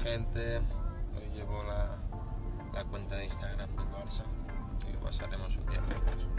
gente, hoy llevo la cuenta de Instagram del Barça y pasaremos un día juntos.